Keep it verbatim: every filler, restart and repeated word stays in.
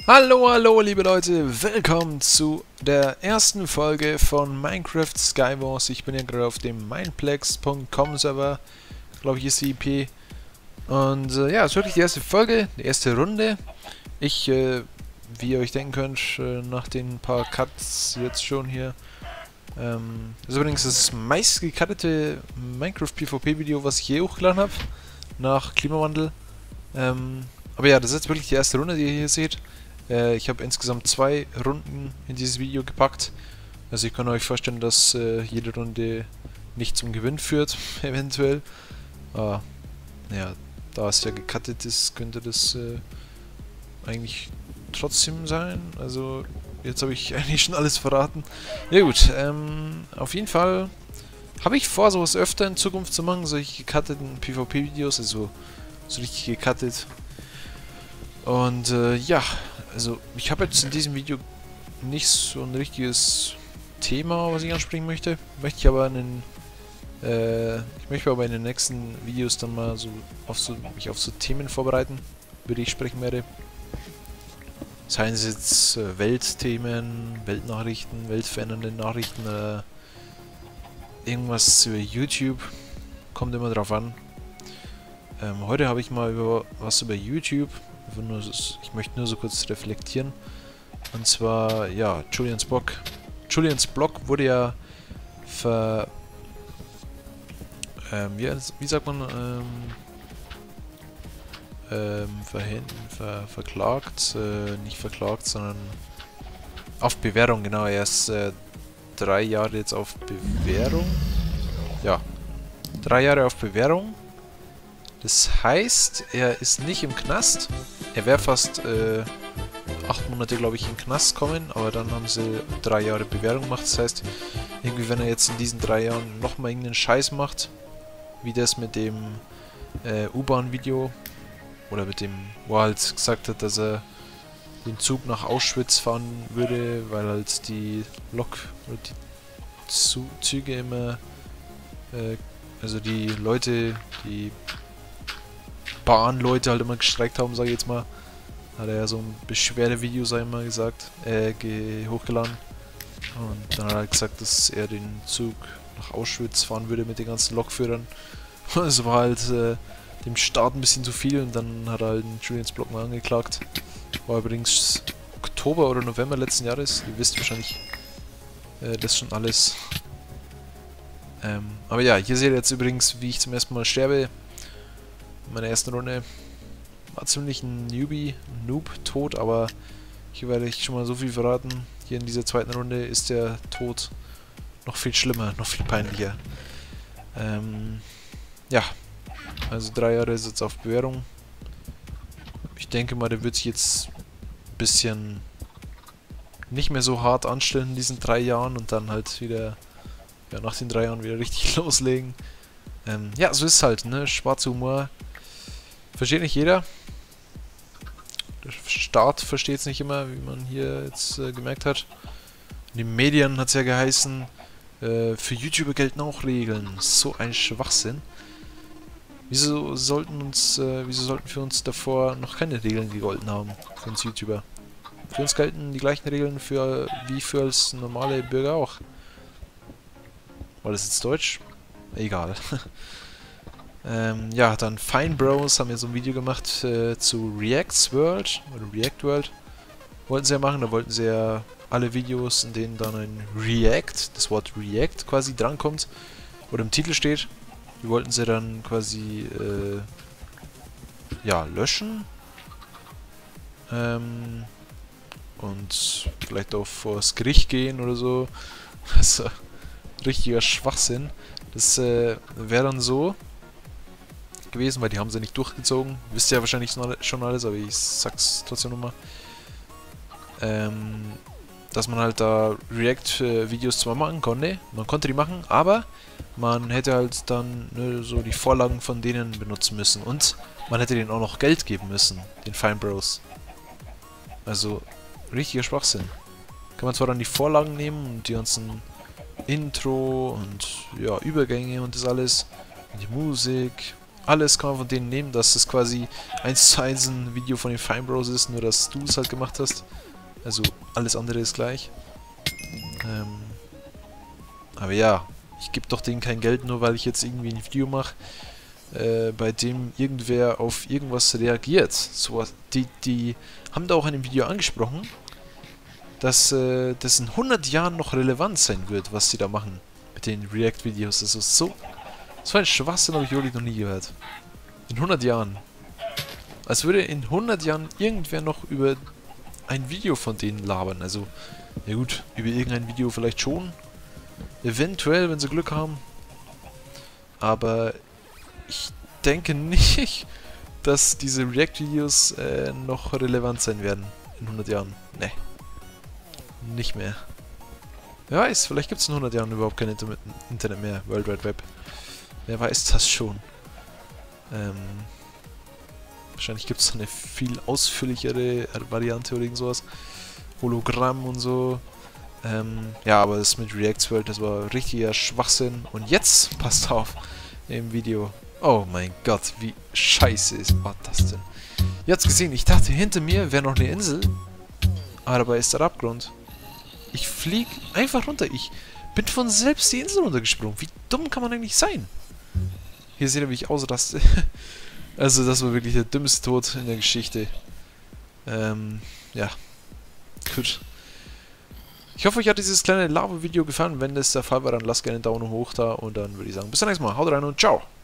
Hallo, hallo, liebe Leute, willkommen zu der ersten Folge von Minecraft Skywars. Ich bin ja gerade auf dem mineplex punkt com Server, glaube ich ist die I P. Und äh, ja, es ist wirklich die erste Folge, die erste Runde. Ich, äh, wie ihr euch denken könnt, äh, nach den paar Cuts jetzt schon hier. Ähm, das ist übrigens das meist gecuttete Minecraft PvP Video, was ich je hochgeladen habe, nach Klimawandel. Ähm, aber ja, das ist jetzt wirklich die erste Runde, die ihr hier seht. Äh, ich habe insgesamt zwei Runden in dieses Video gepackt. Also ich kann euch vorstellen, dass äh, jede Runde nicht zum Gewinn führt, eventuell. Ah, ja, da es ja gecuttet ist, könnte das äh, eigentlich trotzdem sein. Also jetzt habe ich eigentlich schon alles verraten. Ja gut, ähm, auf jeden Fall habe ich vor, sowas öfter in Zukunft zu machen, solche gecutteten PvP-Videos, also so richtig gecuttet. Und äh, ja, also ich habe jetzt in diesem Video nicht so ein richtiges Thema, was ich ansprechen möchte. Möchte ich aber in den, äh, ich möchte aber in den nächsten Videos dann mal so auf so mich auf so Themen vorbereiten, über die ich sprechen werde. Seien es jetzt äh, Weltthemen, Weltnachrichten, weltverändernde Nachrichten oder irgendwas über YouTube. Kommt immer drauf an. Ähm, heute habe ich mal über was über YouTube. Nur, ich möchte nur so kurz reflektieren. Und zwar, ja, Julians Blog. Julians Blog wurde ja ver... Ähm, wie, wie sagt man? Ähm, ähm, verhin, ver, verklagt. Äh, nicht verklagt, sondern auf Bewährung, genau. Er ist äh, drei Jahre jetzt auf Bewährung. Ja, drei Jahre auf Bewährung. Das heißt, er ist nicht im Knast. Er wäre fast äh, acht Monate, glaube ich, in den Knast kommen, aber dann haben sie drei Jahre Bewährung gemacht. Das heißt, irgendwie, wenn er jetzt in diesen drei Jahren nochmal irgendeinen Scheiß macht, wie das mit dem äh, U-Bahn-Video oder mit dem, wo er halt gesagt hat, dass er den Zug nach Auschwitz fahren würde, weil halt die Lok oder die Zu Züge immer, äh, also die Leute, die Bahnleute halt immer gestreikt haben, sage ich jetzt mal. Hat er ja so ein Beschwerdevideo, sag ich mal, gesagt, äh, hochgeladen. Und dann hat er gesagt, dass er den Zug nach Auschwitz fahren würde mit den ganzen Lokführern. Es war halt äh, dem Staat ein bisschen zu viel und dann hat er halt den Julians Blog mal angeklagt. War übrigens Oktober oder November letzten Jahres. Ihr wisst wahrscheinlich äh, das schon alles. Ähm, aber ja, hier seht ihr jetzt übrigens, wie ich zum ersten Mal sterbe. In meiner ersten Runde war ziemlich ein Newbie, ein Noob-Tod, aber hier werde ich schon mal so viel verraten. Hier in dieser zweiten Runde ist der Tod noch viel schlimmer, noch viel peinlicher. Ähm, ja, also drei Jahre ist jetzt auf Bewährung. Ich denke mal, der wird sich jetzt ein bisschen nicht mehr so hart anstellen in diesen drei Jahren und dann halt wieder, ja, nach den drei Jahren wieder richtig loslegen. Ähm, ja, so ist es halt, ne? Schwarzer Humor. Versteht nicht jeder. Der Staat versteht es nicht immer, wie man hier jetzt äh, gemerkt hat. In den Medien hat es ja geheißen, äh, für YouTuber gelten auch Regeln. So ein Schwachsinn. Wieso sollten uns, äh, wieso sollten für uns davor noch keine Regeln gegolten haben, für uns YouTuber? Für uns gelten die gleichen Regeln für wie für als normale Bürger auch. War das jetzt Deutsch? Egal. Ähm, ja, dann Fine Bros haben ja so ein Video gemacht äh, zu React's World oder React World. Wollten sie ja machen, da wollten sie ja alle Videos, in denen dann ein React, das Wort React quasi drankommt oder im Titel steht, die wollten sie dann quasi äh, ja, löschen. Ähm, und vielleicht auch vors Gericht gehen oder so. Also, richtiger Schwachsinn. Das äh, wäre dann so gewesen, weil die haben sie nicht durchgezogen. Wisst ihr ja wahrscheinlich schon alles, aber ich sag's trotzdem nochmal. Ähm, dass man halt da React-Videos zwar machen konnte, man konnte die machen, aber man hätte halt dann ne, so die Vorlagen von denen benutzen müssen und man hätte denen auch noch Geld geben müssen, den Fine Bros. Also, richtiger Schwachsinn. Kann man zwar dann die Vorlagen nehmen und die ganzen Intro und ja, Übergänge und das alles, und die Musik, alles kann man von denen nehmen, dass es quasi eins zu eins ein Video von den Fine Bros ist, nur dass du es halt gemacht hast. Also alles andere ist gleich. Ähm, aber ja, ich gebe doch denen kein Geld, nur weil ich jetzt irgendwie ein Video mache, äh, bei dem irgendwer auf irgendwas reagiert. So, die, die haben da auch in dem Video angesprochen, dass äh, das in hundert Jahren noch relevant sein wird, was die da machen mit den React-Videos. Das ist so, so ein Schwachsinn, habe ich wirklich noch nie gehört. In hundert Jahren. Als würde in hundert Jahren irgendwer noch über ein Video von denen labern. Also, ja gut, über irgendein Video vielleicht schon. Eventuell, wenn sie Glück haben. Aber ich denke nicht, dass diese React-Videos äh, noch relevant sein werden in hundert Jahren. Ne. Nicht mehr. Wer weiß, vielleicht gibt es in hundert Jahren überhaupt kein Inter Internet mehr, World Wide Web. Wer weiß das schon. Ähm, wahrscheinlich gibt es eine viel ausführlichere Variante oder irgend sowas. Hologramm und so. Ähm, ja, aber das mit React's World, das war richtiger Schwachsinn. Und jetzt, passt auf, im Video. Oh mein Gott, wie scheiße ist war das denn? Ihr habt's gesehen, ich dachte, hinter mir wäre noch eine Insel. Aber dabei ist der Abgrund. Ich flieg einfach runter. Ich bin von selbst die Insel runtergesprungen. Wie dumm kann man eigentlich sein? Hier seht ihr, wie ich ausraste. Also, das war wirklich der dümmste Tod in der Geschichte. Ähm, ja. Gut. Ich hoffe, euch hat dieses kleine Lava-Video gefallen. Wenn das der Fall war, dann lasst gerne einen Daumen hoch da. Und dann würde ich sagen, bis zum nächsten Mal. Haut rein und ciao.